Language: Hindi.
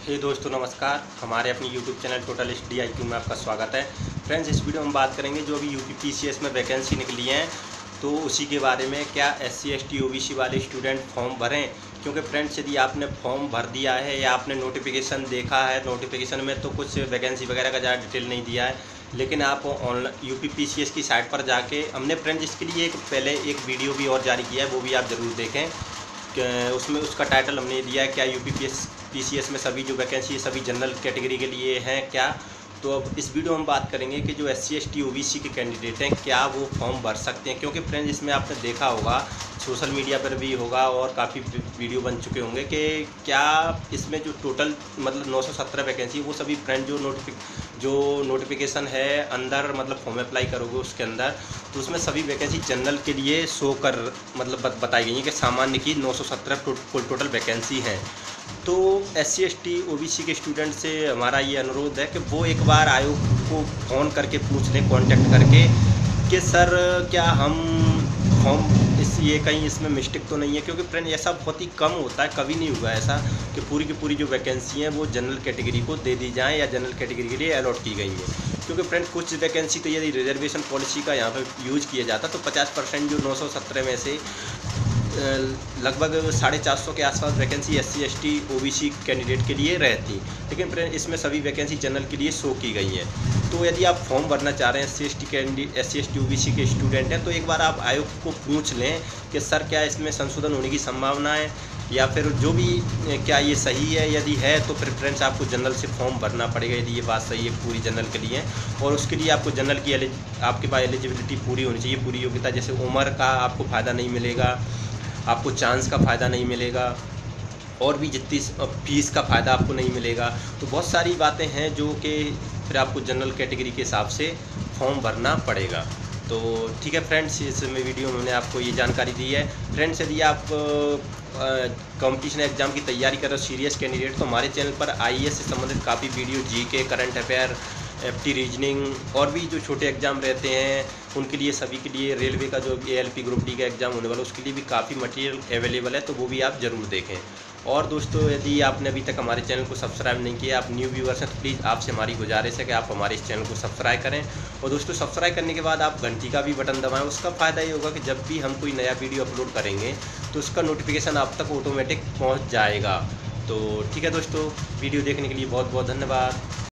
ये दोस्तों नमस्कार, हमारे अपनी YouTube channel total study IQ में आपका स्वागत है। फ्रेंड्स, इस वीडियो में हम बात करेंगे जो अभी यूपी PCS में वैकेंसी निकली हैं तो उसी के बारे में। क्या SC ST OBC वाले स्टूडेंट फॉर्म भरें? क्योंकि फ्रेंड्स, यदि आपने फॉर्म भर दिया है या आपने नोटिफिकेशन देखा है, नोटिफिकेशन में तो कुछ वैकेंसी वगैरह का ज़्यादा डिटेल नहीं दिया है, लेकिन आप ऑनलाइन यूपी PCS की साइट पर जाके हमने फ्रेंड्स इसके लिए पहले एक वीडियो भी और जारी किया है, वो भी आप ज़रूर देखें। उसमें उसका टाइटल हमने दिया है क्या यूपी PCS में सभी जो वैकेंसी है सभी जनरल कैटेगरी के लिए हैं क्या। तो अब इस वीडियो में हम बात करेंगे कि जो SC ST OBC के कैंडिडेट हैं क्या वो फॉर्म भर सकते हैं। क्योंकि फ्रेंड्स, इसमें आपने देखा होगा, सोशल मीडिया पर भी होगा और काफ़ी वीडियो बन चुके होंगे कि क्या इसमें जो टोटल मतलब 917 वैकेंसी वो सभी फ्रेंड जो नोटिफिकेशन है अंदर मतलब फॉर्म अप्लाई करोगे उसके अंदर, तो उसमें सभी वैकेंसी जनरल के लिए शो कर मतलब बताई गई है कि सामान्य की 917 टोटल वैकेंसी हैं। तो SC ST OBC के स्टूडेंट से हमारा ये अनुरोध है कि वो एक बार आयोग को फ़ोन करके पूछ लें, कांटेक्ट करके, कि सर क्या हम फॉर्म ये कहीं इसमें मिस्टेक तो नहीं है। क्योंकि फ्रेंड ऐसा बहुत ही कम होता है, कभी नहीं हुआ ऐसा कि पूरी की पूरी जो वैकेंसी हैं वो जनरल कैटेगरी को दे दी जाएँ या जनरल कैटेगरी के लिए अलॉट की गई हैं। क्योंकि फ्रेंड कुछ वैकेंसी तो यदि रिजर्वेशन पॉलिसी का यहाँ पर यूज़ किया जाता तो 50% जो 917 में से लगभग 450 के आसपास vacancy SC ST OBC candidate के लिए रहती। लेकिन फ्रेंड इसमें सभी वैकेंसी जनरल के लिए शो की गई हैं। तो यदि आप फॉर्म भरना चाह रहे हैं SC ST OBC के स्टूडेंट हैं तो एक बार आप आयोग को पूछ लें कि सर क्या इसमें संशोधन होने की संभावना है या फिर जो भी क्या ये सही है। यदि है तो फिर फ्रेंड्स आपको जनरल से फॉर्म भरना पड़ेगा यदि ये बात सही है पूरी जनरल के लिए। और उसके लिए आपको जनरल की आपके पास एलिजिबिलिटी पूरी होनी चाहिए, पूरी योग्यता। जैसे उम्र का आपको फ़ायदा नहीं मिलेगा, आपको चांस का फ़ायदा नहीं मिलेगा और भी जितनी फीस का फ़ायदा आपको नहीं मिलेगा। तो बहुत सारी बातें हैं जो कि फिर आपको जनरल कैटेगरी के हिसाब से फॉर्म भरना पड़ेगा। तो ठीक है फ्रेंड्स, इस वीडियो में मैंने आपको ये जानकारी दी है। फ्रेंड्स, यदि आप कंपटीशन एग्ज़ाम की तैयारी कर रहे हो, सीरियस कैंडिडेट, तो हमारे चैनल पर IAS से संबंधित काफ़ी video, GK, current affair, FT reasoning और भी जो छोटे एग्ज़ाम रहते हैं उनके लिए, सभी के लिए, रेलवे का जो ALP ग्रुप D का एग्ज़ाम होने वाला उसके लिए भी काफ़ी मटेरियल अवेलेबल है, तो वो भी आप ज़रूर देखें। और दोस्तों, यदि आपने अभी तक हमारे चैनल को सब्सक्राइब नहीं किया, आप न्यू व्यूअर्स हैं, तो प्लीज़ आपसे हमारी गुजारिश है कि आप हमारे इस चैनल को सब्सक्राइब करें। और दोस्तों, सब्सक्राइब करने के बाद आप घंटी का भी बटन दबाएं। उसका फ़ायदा ये होगा कि जब भी हम कोई नया वीडियो अपलोड करेंगे तो उसका नोटिफिकेशन आप तक ऑटोमेटिक पहुँच जाएगा। तो ठीक है दोस्तों, वीडियो देखने के लिए बहुत बहुत धन्यवाद।